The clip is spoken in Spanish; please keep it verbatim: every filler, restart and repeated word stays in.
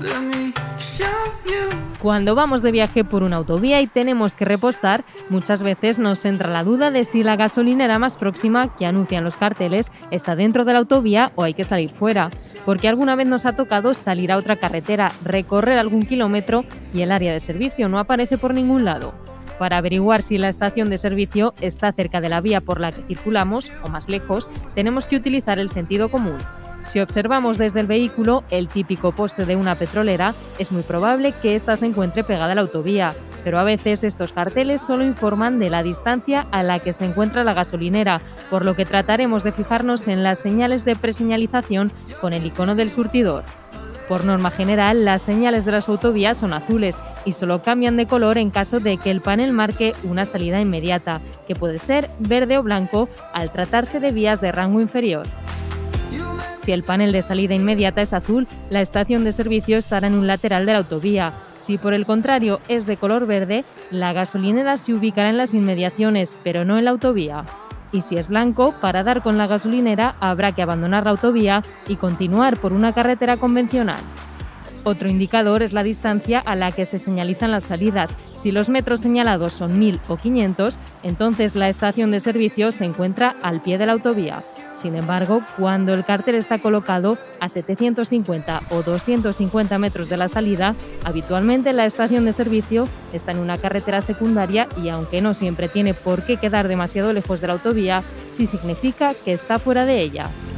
Cuando vamos de viaje por una autovía y tenemos que repostar, muchas veces nos entra la duda de si la gasolinera más próxima que anuncian los carteles está dentro de la autovía o hay que salir fuera, porque alguna vez nos ha tocado salir a otra carretera, recorrer algún kilómetro y el área de servicio no aparece por ningún lado. Para averiguar si la estación de servicio está cerca de la vía por la que circulamos o más lejos, tenemos que utilizar el sentido común. Si observamos desde el vehículo el típico poste de una petrolera, es muy probable que ésta se encuentre pegada a la autovía, pero a veces estos carteles solo informan de la distancia a la que se encuentra la gasolinera, por lo que trataremos de fijarnos en las señales de preseñalización con el icono del surtidor. Por norma general, las señales de las autovías son azules y solo cambian de color en caso de que el panel marque una salida inmediata, que puede ser verde o blanco al tratarse de vías de rango inferior. Si el panel de salida inmediata es azul, la estación de servicio estará en un lateral de la autovía. Si por el contrario es de color verde, la gasolinera se ubicará en las inmediaciones, pero no en la autovía. Y si es blanco, para dar con la gasolinera habrá que abandonar la autovía y continuar por una carretera convencional. Otro indicador es la distancia a la que se señalizan las salidas. Si los metros señalados son mil o quinientos, entonces la estación de servicio se encuentra al pie de la autovía. Sin embargo, cuando el cartel está colocado a setecientos cincuenta o doscientos cincuenta metros de la salida, habitualmente la estación de servicio está en una carretera secundaria y, aunque no siempre tiene por qué quedar demasiado lejos de la autovía, sí significa que está fuera de ella.